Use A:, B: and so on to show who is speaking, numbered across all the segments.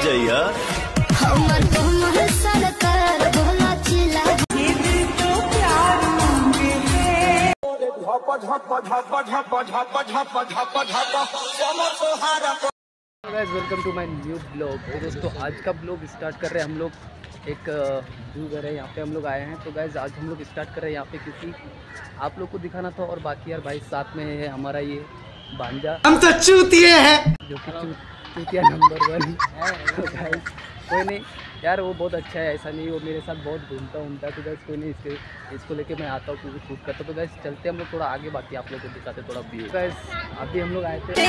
A: जाइए।
B: Welcome to my new blog. तो दोस्तों आज का ब्लॉग स्टार्ट कर रहे हैं हम लोग। एक व्यू घर है यहाँ पे हम लोग आए हैं। तो गाइज आज हम लोग स्टार्ट कर रहे हैं यहाँ पे क्योंकि आप लोग को दिखाना था। और बाकी यार भाई साथ में है हमारा ये भांजा,
C: हम तो चूतिए हैं
B: जो कि चूतिया नंबर 1 है। तो गाइज कोई नहीं यार, वो बहुत अच्छा है, ऐसा नहीं वो मेरे साथ बहुत घूमता है। तो गाइज कोई नहीं, इसको लेके मैं आता हूँ क्योंकि शूट करता हूँ। तो गाइज चलते हम लोग थोड़ा आगे, बाकी आप लोग को दिखाते थोड़ा व्यू। गाइज अभी हम लोग आए थे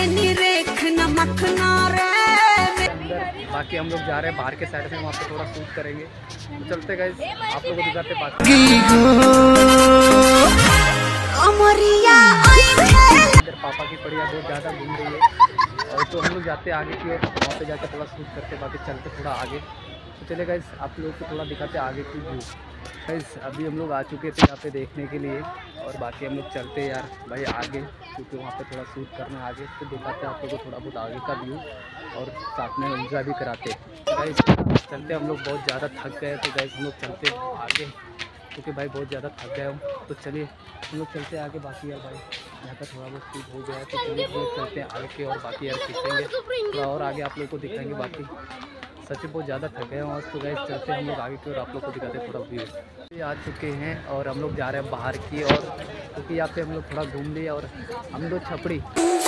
B: अंदर, बाकी हम लोग जा रहे हैं बाहर के साइड में, वहाँ पे थोड़ा शूट करेंगे। तो चलते गाइज आप लोग को दिखाते बाकी। इधर पापा की पड़िया बहुत ज़्यादा घूम रही है। और तो हम लोग जाते आगे की ओर, वहाँ पे जाकर थोड़ा शूट करते, बाकी चलते थोड़ा आगे। तो चले गाइस आप लोगों को थोड़ा दिखाते आगे की व्यू। गाइस अभी हम लोग आ चुके थे यहाँ पे देखने के लिए, और बाकी हम लोग चलते यार भाई आगे, क्योंकि वहाँ पे थोड़ा शूट करना है आगे। तो दिखाते आप लोगों को थोड़ा बहुत आगे का व्यू, और साथ में एंजॉय भी कराते। गाइस चलते हम लोग बहुत ज़्यादा थक गए। तो गाइस हम लोग चलते आगे, क्योंकि भाई बहुत ज़्यादा थक गए हम। तो चलिए हम लोग चलते आगे। बाकी यार भाई यहाँ का थोड़ा बहुत शूट हो गया है, तो चलिए हम लोग चलते हैं आगे के, और बाकी यार खींचेंगे थोड़ा और आगे आप लोग को दिखाएंगे। बाकी सच में बहुत ज़्यादा थक गए हैं। और तो गाइस चलते हैं हम लोग आगे की और आप लोग को दिखाते थोड़ा व्यू। आ चुके हैं और हम लोग जा रहे हैं बाहर की और, क्योंकि यहाँ पे हम लोग थोड़ा घूम लिए। और हम लोग छपड़ी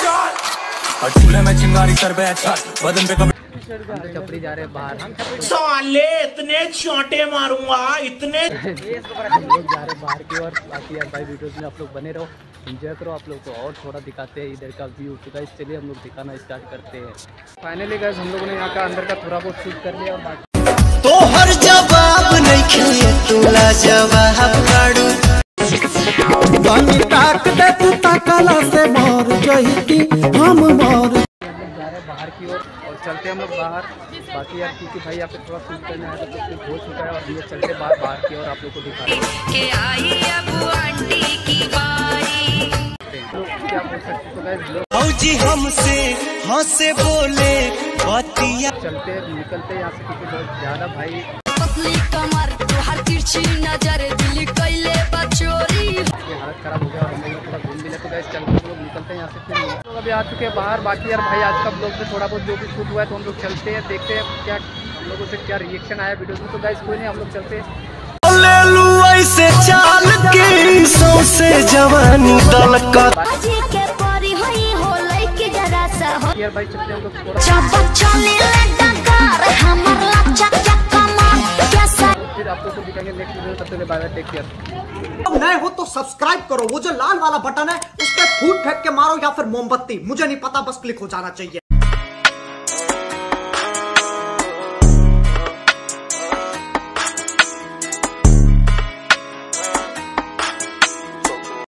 B: छपड़ी जा रहे हैं बाहर।
C: साले इतने चोंटे मारूंगा इतने।
B: हम लोग जा रहे हैं बाहर की और, बाकी यार भाई वीडियोस में आप लोग बने रहो, एंजॉय करो। आप लोग को और थोड़ा दिखाते हैं इधर का व्यू। तो गाइस चलिए हम लोग दिखाना स्टार्ट करते हैं। फाइनली गाइस हम लोगों ने यहाँ का अंदर का थोड़ा बहुत शूट कर लिया। और बाकी
A: तो हर जवाब नहीं खेले तुला जवाब काढू
C: बनी ताक दे तू ताकला से मोर जहिती हम मोर।
B: बाहर की ओर और चलते हम लोग बाहर। बाकी यार क्योंकि भाई यहाँ पे थोड़ा शूट करना है तो कुछ हो चुका है, और हम लोग चलते बाहर की ओर आप लोग को दिखा रहे हैं। क्या बोल सकते तो गाइस
A: जी हमसे हंसे बोले बतिया।
B: चलते निकलते यहाँ से, क्योंकि बहुत ज़्यादा भाई हालत खराब हो गया और हम लोग थोड़ा घूम भी ले। तो गाइस चलते हम लोग निकलते हैं यहाँ से। फिर हम लोग अभी आ चुके हैं बाहर। बाकी यार भाई आज का ब्लॉग में थोड़ा बहुत जो भी शूट हुआ है, तो हम लोग चलते हैं देखते हैं क्या हम लोगों से क्या रिएक्शन आया वीडियोस में। तो गाइस कोई नहीं, हम लोग चलते हैं।
A: ऐसे चाल के सौसे जवानी दलका
B: यार भाई चलते हम लोग थोड़ा, फिर आप लोग को दिखाएंगे नेक्स्ट वीडियो। तब तक बाय बाय, टेक केयर।
C: अब नए हो तो सब्सक्राइब करो, वो जो लाल वाला बटन है उस पर फूट फेंक के मारो या फिर मोमबत्ती, मुझे नहीं पता, बस क्लिक हो जाना चाहिए।